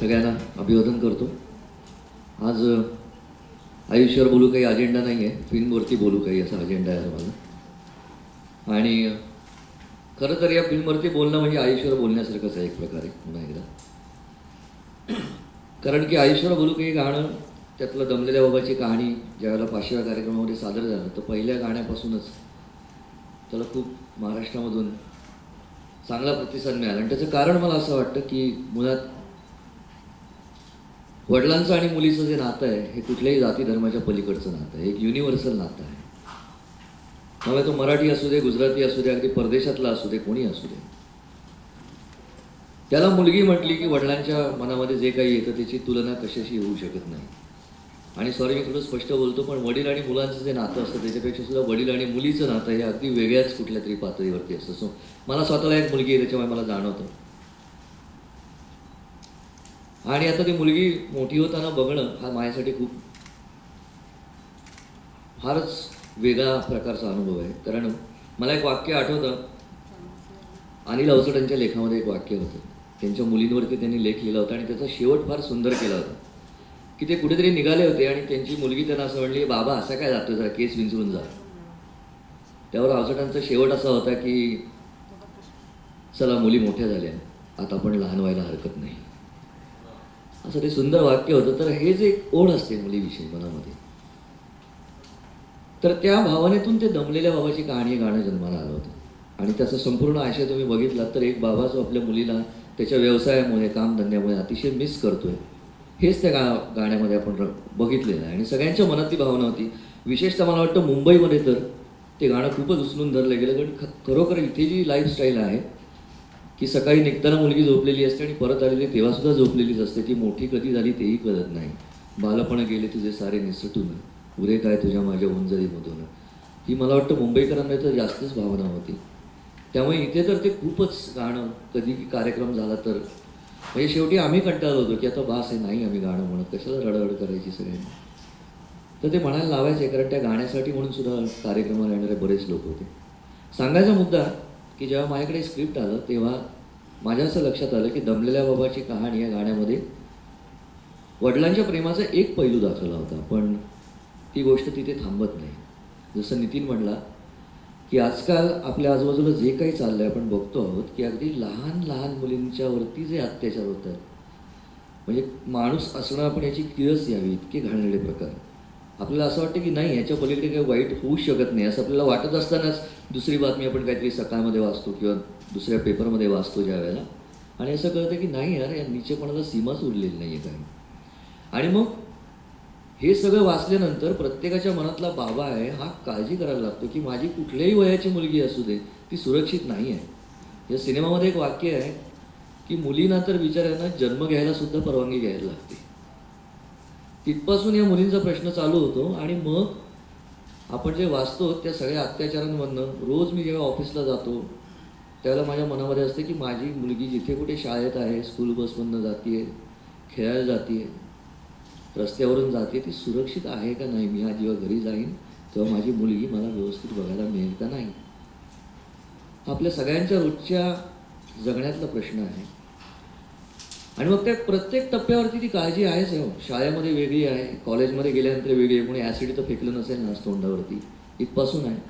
सगळ्यांना अभिवादन करतो। आज आयुष्यावर बोलू काही अजेंडा नाही आहे, फिल्मवरती बोलू काही असा अजेंडा आहे मला। आणि खरं तर या फिल्मवरती बोलणं म्हणजे आयुष्यावर बोलण्यासारखंच आहे एक प्रकारे पुन्हा एकदा। कारण की आयुष्यावर बोलू काही गाणं त्यातलं दमलेल्या बाबाची कहाणी ज्यावेळेला 500व्या कार्यक्रमामध्ये सादर झालं तर पहिल्या गाण्यापासूनच त्याला खूप महाराष्ट्रामधून चांगला प्रतिसाद मिळाला। आणि त्याचं कारण मला असं वाटतं की मुळात वडिलांचं आणि मुलीचं जे नातं आहे हे कुठल्याही जाती धर्माच्या पलीकडचं नातं आहे, एक युनिव्हर्सल नातं आहे। मग तो मराठी असू दे, गुजराती असू दे, अगदी परदेशातला असू दे, कोणी असू दे, त्याला मुलगी म्हटली की वडिलांच्या मनामध्ये जे काही येतं त्याची तुलना कशाशी होऊ शकत नाही। आणि सॉरी मी थोडं स्पष्ट बोलतो, पण वडील आणि मुलांचं जे नातं असतं त्याच्यापेक्षा सुद्धा वडील आणि मुलीचं नातं हे अगदी वेगळ्याच कुठल्या तरी पातळीवरती असतं। सो मला स्वतःला एक मुलगी आहे त्याच्यामुळे मला जाणवतं। आणि आता ती मुलगी मोठी होताना बघणं हा माझ्यासाठी खूप फारच वेगळा प्रकारचा अनुभव आहे। कारण मला एक वाक्य आठवतं, अनिल अवचटांच्या लेखामध्ये एक वाक्य होतं, त्यांच्या मुलींवरती त्यांनी लेख लिहिला होता आणि त्याचा शेवट फार सुंदर केला होता की ते कुठेतरी निघाले होते आणि त्यांची मुलगी त्यांना असं म्हणली, बाबा असा काय जातो, जरा केस विंचरून जा। त्यावर अवचटांचा शेवट असा होता की चला मुली मोठ्या झाल्या, आता आपण लहान व्हायला हरकत नाही, असं ते सुंदर वाक्य होतं। तर हे जे ओढ असते मुलीविषयी मनामध्ये, तर त्या भावनेतून ते दमलेल्या बाबाची कहाणी गाणं जन्माला आलं होतं। आणि त्याचा संपूर्ण आशय तुम्ही बघितला तर एक बाबा जो आपल्या मुलीला त्याच्या व्यवसायामुळे कामधंद्यामुळे अतिशय मिस करतोय, हेच त्या गाण्यामध्ये आपण बघितलेलं आहे। आणि सगळ्यांच्या मनात ती भावना होती। विशेषतः मला वाटतं मुंबईमध्ये तर ते गाणं खूपच उचलून धरलं गेलं, कारण खरोखर इथे जी लाईफस्टाईल आहे की सकाळी निघताना मुलगी झोपलेली असते आणि परत आलेली तेव्हासुद्धा झोपलेलीच असते, ती मोठी कधी झाली तेही कळत नाही। बालपण गेले तुझे सारे निसटून, उरे काय तुझ्या माझ्या उंजरीमधून, ही मला वाटतं मुंबईकरांना तर जास्तच भावना होती। त्यामुळे इथे तर ते खूपच गाणं कधी कार्यक्रम झाला तर म्हणजे शेवटी आम्ही कंटाळलो होतो की आता बास आहे, नाही आम्ही गाणं म्हणत, कशाला रडरड करायची सगळ्यांनी। तर ते म्हणायला लावायचे, कारण त्या गाण्यासाठी म्हणून सुद्धा कार्यक्रमाला येणारे बरेच लोक होते। सांगायचा मुद्दा की जेव्हा माझ्याकडे स्क्रिप्ट आलं तेव्हा माझ्या असं लक्षात आलं की दमलेल्या बाबाची कहाणी या गाण्यामध्ये वडिलांच्या प्रेमाचा एक पैलू दाखवला होता, पण ती गोष्ट तिथे थांबत नाही। जसं नितीन म्हणला की आजकाल आपल्या आजूबाजूला जे काही चाललंय आपण बघतो आहोत की अगदी लहान लहान मुलींच्यावरती जे अत्याचार होतात, म्हणजे माणूस असणं आपण याची किळस यावी इतके घाणेरडे प्रकार। आपल्याला असं वाटतं की नाही याच्या पलीकडे काही वाईट होऊ शकत नाही असं आपल्याला वाटत असतानाच दुसरी बातमी आपण काहीतरी सकाळमध्ये वाचतो किंवा दुसऱ्या पेपरमध्ये वाचतो ज्या वेळेला, आणि असं कळतं की नाही यार, या नीचेपणाला सीमाच उरलेली नाही आहे काही। आणि मग हे सगळं वाचल्यानंतर प्रत्येकाच्या मनातला बाबा आहे हा काळजी करायला लागतो की माझी कुठल्याही वयाची मुलगी असू दे ती सुरक्षित नाही आहे। या सिनेमामध्ये एक वाक्य आहे की मुलींना तर बिचाऱ्यांना जन्म घ्यायला सुद्धा परवानगी घ्यायला लागते। तिथपासून या मुलींचा प्रश्न चालू होतो। आणि मग आपण जे वाचतो त्या सगळ्या अत्याचारांमधनं रोज मी जेव्हा ऑफिसला जातो त्यावेळेला माझ्या मनामध्ये असते की माझी मुलगी जिथे कुठे शाळेत आहे, स्कूल बसमधनं जाते, खेळायला जाते, रस्त्यावरून जाते, ती सुरक्षित आहे का नाही। मी आज जेव्हा घरी जाईन तेव्हा माझी मुलगी मला व्यवस्थित बघायला मिळेल का नाही। आपल्या सगळ्यांच्या रोजच्या जगण्यातला प्रश्न आहे। आणि मग त्या प्रत्येक टप्प्यावरती ती काळजी आहेच आहे। शाळेमध्ये वेगळी आहे, कॉलेजमध्ये गेल्यानंतर वेगळी आहे, कोणी ॲसिड तर फेकलं नसेल ना तोंडावरती, इथपासून आहे।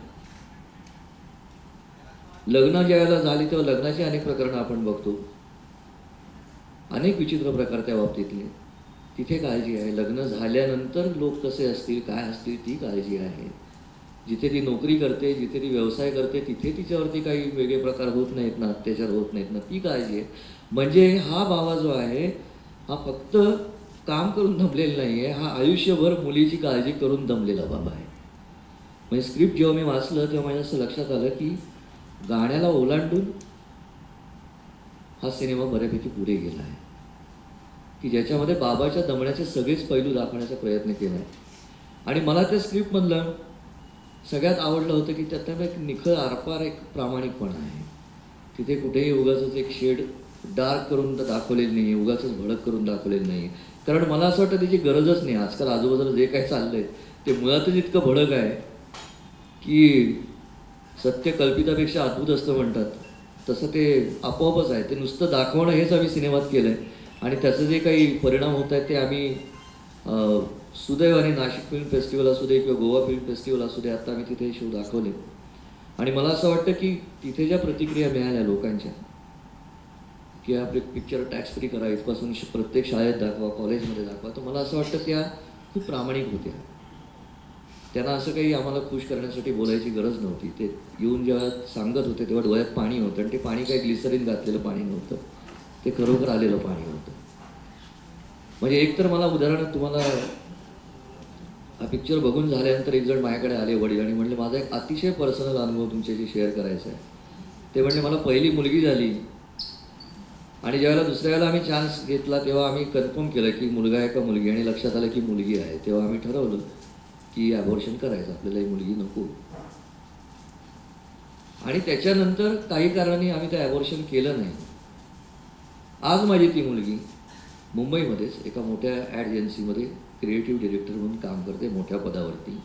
लग्न ज्यावेळेला झाली तेव्हा लग्नाची अनेक प्रकरणं आपण बघतो, अनेक विचित्र प्रकार त्या बाबतीतले, तिथे काळजी आहे। लग्न झाल्यानंतर लोक कसे असतील काय असतील ती काळजी आहे। जिथे ती नोकरी करते, जिथे ती व्यवसाय करते तिथे तिच्यावरती काही वेगळे प्रकार होत नाहीत ना, अत्याचार होत नाहीत ना, ती काळजी आहे। म्हणजे हा बाबा जो आहे हा फक्त काम करून दमलेला नाही आहे, हा आयुष्यभर मुलीची काळजी करून दमलेला बाबा आहे। म्हणजे स्क्रिप्ट जेव्हा मी वाचलं तेव्हा माझ्या असं लक्षात आलं की गाण्याला ओलांडून हा सिनेमा बऱ्यापैकी पुढे गेला आहे की ज्याच्यामध्ये बाबाच्या दमण्याचे सगळेच पैलू दाखवण्याचा प्रयत्न केला आहे। आणि मला त्या स्क्रिप्टमधलं सगळ्यात आवडलं होतं की त्यात एक निखळ आरपार एक प्रामाणिकपणा आहे। तिथे कुठेही उगाचच एक शेड डार्क करून दाखवलेलं नाही, उगाचच भडक करून दाखवलेलं नाही। कारण मला असं वाटतं त्याची गरजच नाही। आजकाल आजूबाजूला जे काही चाललंय ते मुळातच इतकं भडक आहे की सत्य कल्पितापेक्षा अद्भुत असतं म्हणतात तसं ते आपोआपच आहे। ते नुसतं दाखवणं हेच आम्ही सिनेमात केलं आहे आणि त्याचे जे काही परिणाम होत आहेत ते आम्ही सुदैवाने नाशिक फिल्म फेस्टिवल असू दे किंवा गोवा फिल्म फेस्टिवल असू दे, आता आम्ही तिथे शो दाखवले. आणि मला असं वाटतं की तिथे ज्या प्रतिक्रिया मिळाल्या लोकांच्या, की आपले पिक्चर टॅक्स फ्री करा, इथपासून प्रत्येक शाळेत दाखवा, कॉलेजमध्ये दाखवा, तर मला असं वाटतं त्या खूप प्रामाणिक होत्या. त्यांना असं काही आम्हाला खुश करण्यासाठी बोलायची गरज नव्हती. ते येऊन जेव्हा सांगत होते तेव्हा डोळ्यात पाणी होतं, आणि ते पाणी काही ग्लिसरीन घातलेलं पाणी नव्हतं, ते खरोखर आलेलं पाणी होतं. म्हणजे एक तर मला उदाहरण तुम्हाला, हा पिक्चर बघून झाल्यानंतर एक जण माझ्याकडे आले वडील आणि म्हणले माझा एक अतिशय पर्सनल अनुभव तुमच्याशी शेअर करायचा आहे. ते म्हणले मला पहिली मुलगी झाली आणि ज्यावेळेला दुसऱ्या वेळेला आम्ही चान्स घेतला तेव्हा आम्ही कन्फर्म केलं की मुलगा आहे का मुलगी, आणि लक्षात आलं की मुलगी आहे. तेव्हा आम्ही ठरवलं की ॲबॉर्शन करायचं, आपल्याला ही मुलगी नको. आणि त्याच्यानंतर काही कारणांनी आम्ही ते ॲबॉर्शन केलं नाही. आज माझी ती मुलगी मुंबईमध्येच एका मोठ्या ॲड एजन्सीमध्ये क्रिएटिव्ह डिरेक्टर म्हणून काम करते, मोठ्या पदावरती.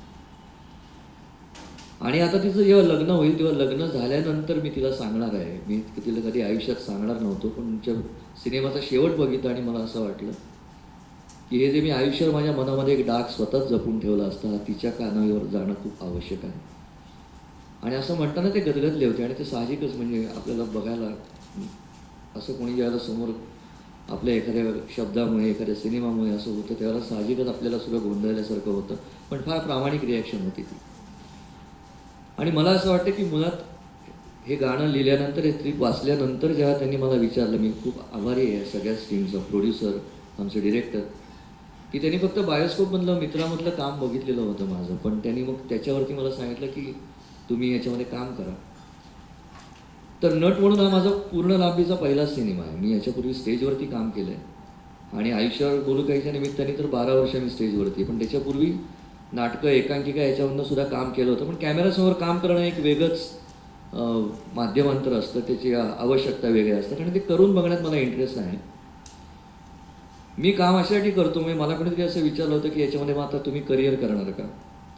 आणि आता तिचं जेव्हा लग्न होईल तेव्हा लग्न झाल्यानंतर मी तिला सांगणार आहे. मी तिला कधी आयुष्यात सांगणार नव्हतो, पण तुमच्या सिनेमाचा शेवट बघितला आणि मला असं वाटलं की हे जे मी आयुष्यात माझ्या मनामध्ये एक डाग स्वतःच जपून ठेवला असता, तिच्या कानावर जाणं खूप आवश्यक आहे. आणि असं म्हणताना ते गदगदले होते. आणि ते साहजिकच, म्हणजे आपल्याला बघायला असं कोणी ज्यावेळेला समोर आपल्या एखाद्या शब्दामुळे, एखाद्या सिनेमामुळे असं होतं, त्यावेळेला साहजिकच आपल्याला सुद्धा गोंधळल्यासारखं होतं. पण फार प्रामाणिक रिॲक्शन होती ती. आणि मला असं वाटतं की मुळात हे गाणं लिहिल्यानंतर, हे स्क्रिप्ट वाचल्यानंतर जेव्हा त्यांनी मला विचारलं, मी खूप आभारी आहे सगळ्याच टीमचा, प्रोड्युसर, आमचे डिरेक्टर, की त्यांनी फक्त बायोस्कोपमधलं मित्रामधलं काम बघितलेलं होतं माझं, पण त्यांनी मग त्याच्यावरती मला सांगितलं की तुम्ही याच्यामध्ये काम करा. तर नट म्हणून हा माझा पूर्ण लांबीचा पहिलाच सिनेमा आहे. मी याच्यापूर्वी स्टेजवरती काम केलं आहे आणि आयुष्यावर बोलू काहीच्या निमित्ताने तर 12 वर्ष मी स्टेजवरती, पण त्याच्यापूर्वी नाटकं, एकांकिका याच्यावरनं सुद्धा काम केलं होतं. पण कॅमेरासमोर काम करणं एक वेगळंच माध्यमांतर असतं, त्याची आवश्यकता वेगळ्या असतात आणि ते करून बघण्यात मला इंटरेस्ट आहे. मी काम अशासाठी करतो, म्हणजे मला कोणीतरी असं विचारलं होतं की याच्यामध्ये मग आता तुम्ही करिअर करणार का,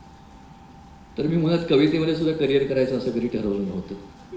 तर मी मुळात कवितेमध्ये सुद्धा करिअर करायचं असं कधी ठरवलं नव्हतं.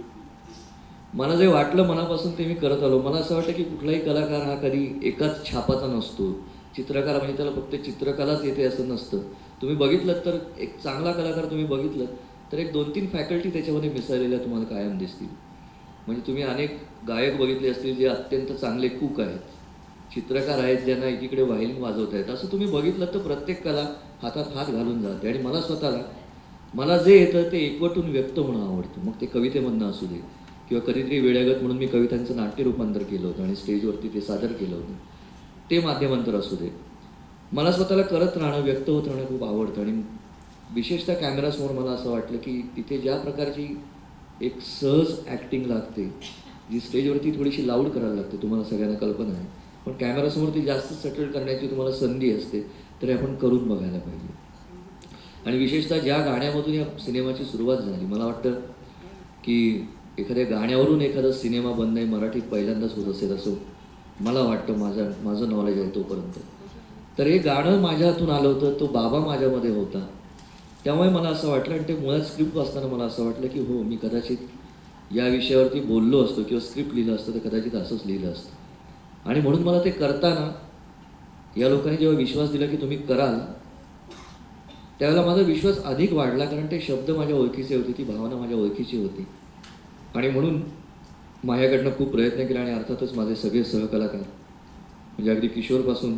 मला जे वाटलं मनापासून ते मी करत आलो. मला असं वाटतं की कुठलाही कलाकार हा कधी एकाच छापाचा नसतो. चित्रकार म्हणजे त्याला फक्त चित्रकलाच येते असं नसतं. तुम्ही बघितलं तर एक चांगला कलाकार तुम्ही बघितलं तर एक 2-3 फॅकल्टी त्याच्यामध्ये मिसळलेल्या तुम्हाला कायम दिसतील. म्हणजे तुम्ही अनेक गायक बघितले असतील जे अत्यंत चांगले कूक आहेत, चित्रकार आहेत ज्यांना एकीकडे व्हायलिन वाजवता येत. असं तुम्ही बघितलं तर प्रत्येक कला हातात हात घालून जाते. आणि मला स्वतःला, मला जे येतं ते एकवटून व्यक्त होणं आवडतं. मग ते कवितेमधनं असू दे किंवा कधीतरी वेड्यागत म्हणून मी कवितांचं नाट्य रूपांतर केलं होतं आणि स्टेजवरती ते सादर केलं होतं, ते माध्यमांतर असू दे. मला स्वतःला करत राहणं, व्यक्त होत राहणं खूप आवडतं. आणि विशेषतः कॅमेरासमोर मला असं वाटलं की तिथे ज्या प्रकारची एक सहज ॲक्टिंग लागते, जी स्टेजवरती थोडीशी लाऊड करायला लागते, तुम्हाला सगळ्यांना कल्पना आहे, पण कॅमेरासमोर ती जास्त सटल करण्याची तुम्हाला संधी असते, तरी आपण करून बघायला पाहिजे. आणि विशेषतः ज्या गाण्यामधून या सिनेमाची सुरुवात झाली, मला वाटतं की एखाद्या गाण्यावरून एखादा सिनेमा बनणं हे मराठीत पहिल्यांदाच होत असेल असं मला वाटतं, माझं नॉलेज आहे तोपर्यंत. तर हे गाणं माझ्या हातून आलं होतं, तो बाबा माझ्यामध्ये होता, त्यामुळे मला असं वाटलं. आणि ते मुळात स्क्रिप्ट वाचताना मला असं वाटलं की हो, मी कदाचित या विषयावरती बोललो असतो किंवा स्क्रिप्ट लिहिलं असतं तर कदाचित असंच लिहिलं असतं. आणि म्हणून मला ते करताना या लोकांनी जेव्हा विश्वास दिला की तुम्ही कराल, त्यावेळेला माझा विश्वास अधिक वाढला, कारण ते शब्द माझ्या ओळखीचे होते, ती भावना माझ्या ओळखीची होती. आणि म्हणून माझ्याकडनं खूप प्रयत्न केला. आणि अर्थातच माझे सगळे सहकलाकार, म्हणजे अगदी किशोरपासून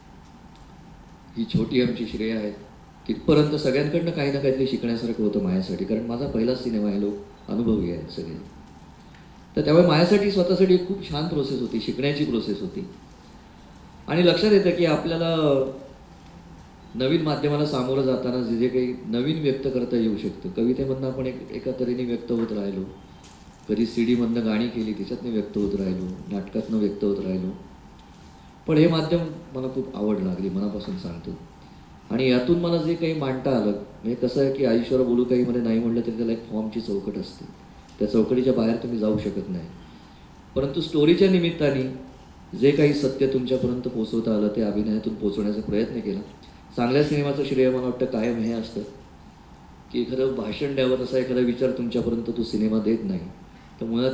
ही छोटी आमची श्रेया आहे तिथपर्यंत सगळ्यांकडनं काही ना काहीतरी शिकण्यासारखं होतं माझ्यासाठी, कारण माझा पहिलाच सिनेमा आहे, लोक अनुभवी आहेत सगळे. तर त्यामुळे माझ्यासाठी स्वतःसाठी खूप छान प्रोसेस होती, शिकण्याची प्रोसेस होती. आणि लक्षात येतं की आपल्याला नवीन माध्यमाला सामोरं जाताना जे काही नवीन व्यक्त करता येऊ शकतं, कवितेमधनं आपण एका तऱ्हेने व्यक्त होत राहिलो, कधी सीडीमधनं गाणी केली त्याच्यातनं व्यक्त होत राहिलो, नाटकातनं व्यक्त होत राहिलो, पण हे माध्यम मला खूप आवडलं, अगदी मनापासून सांगतो. आणि यातून मला जे काही मांडता आलं, म्हणजे कसं आहे की आयुष्यावर बोलू काहीमध्ये नाही म्हटलं तरी त्याला एक फॉर्मची चौकट असते, त्या चौकटीच्या बाहेर तुम्ही जाऊ शकत नाही. परंतु स्टोरीच्या निमित्ताने जे काही सत्य तुमच्यापर्यंत पोचवता आलं ते अभिनयातून पोचवण्याचा प्रयत्न केला. चांगल्या सिनेमाचं श्रेय मला वाटतं कायम हे असतं की एखादं भाषण द्यावं, तसा एखादा विचार तुमच्यापर्यंत तो सिनेमा देत नाही. तर मुळात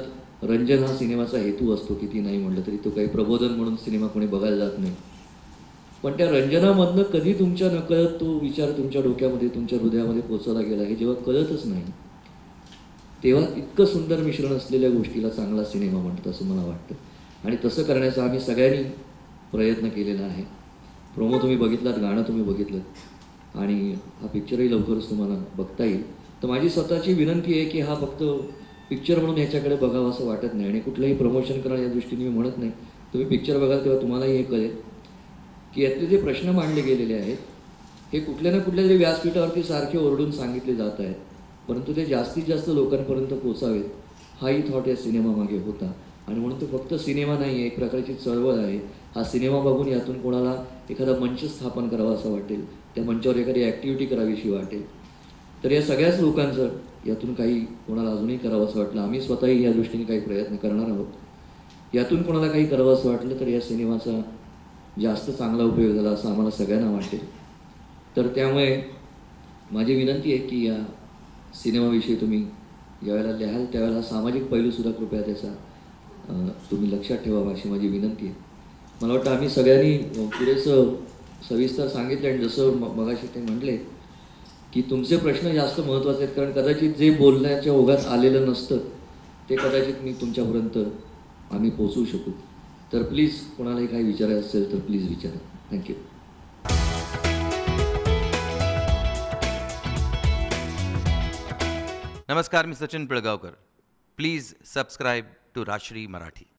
रंजन हा सिनेमाचा हेतू असतो, किती नाही म्हटलं तरी. तो काही प्रबोधन म्हणून सिनेमा कोणी बघायला जात नाही. पण त्या रंजनामधनं कधी तुमच्या नकळत तो विचार तुमच्या डोक्यामध्ये, तुमच्या हृदयामध्ये पोचवला गेला हे जेव्हा कळतच नाही, तेव्हा इतकं सुंदर मिश्रण असलेल्या गोष्टीला चांगला सिनेमा म्हणतात असं मला वाटतं. आणि तसं करण्याचा आम्ही सगळ्यांनी प्रयत्न केलेला आहे. प्रोमो तुम्ही बघितलात, गाणं तुम्ही बघितलं आणि हा पिक्चरही लवकरच तुम्हाला बघता येईल. तर माझी स्वतःची विनंती आहे की हा फक्त पिक्चर म्हणून याच्याकडे बघावं असं वाटत नाही आणि कुठलंही प्रमोशन करणं या दृष्टीने मी म्हणत नाही. तुम्ही पिक्चर बघाल तेव्हा तुम्हालाही हे कळेल की यातले जे प्रश्न मांडले गेलेले आहेत हे कुठल्या ना कुठल्या तरी व्यासपीठावरती सारखे ओरडून सांगितले जात आहेत, परंतु ते जास्तीत जास्त लोकांपर्यंत पोचावेत हाही थॉट या सिनेमामागे होता. आणि म्हणून तो फक्त सिनेमा नाही आहे, एक प्रकारची चळवळ आहे. हा सिनेमा बघून यातून कोणाला एखादा मंच स्थापन करावा असं वाटेल, त्या मंचावर एखादी ॲक्टिव्हिटी करावीशी वाटेल, तर या सगळ्याच लोकांचं यातून काही कोणाला अजूनही करावं असं वाटलं, आम्ही स्वतःही या दृष्टीने काही प्रयत्न करणार आहोत. यातून कोणाला काही करावं असं वाटलं तर या सिनेमाचा जास्त चांगला उपयोग झाला असं आम्हाला सगळ्यांना वाटेल. तर त्यामुळे माझी विनंती आहे की या सिनेमाविषयी तुम्ही ज्यावेळेला लिहाल त्यावेळेला सामाजिक पैलूसुद्धा कृपया त्याचा तुम्ही लक्षात ठेवावा अशी माझी विनंती आहे. मला वाटतं आम्ही सगळ्यांनी पुरेसं सविस्तर सांगितलं आणि जसं मगाशी ते म्हटले की तुमचे प्रश्न जास्त महत्त्वाचे आहेत, कारण कदाचित जे बोलण्याच्या ओघात आलेलं नसतं ते कदाचित मी तुमच्यापर्यंत आम्ही पोचवू शकू. तर प्लीज कोणालाही काही विचारायचं असेल तर प्लीज विचारा. थँक्यू. नमस्कार, मी Sachin Pilgaonkar. Please subscribe to Rajshri Marathi.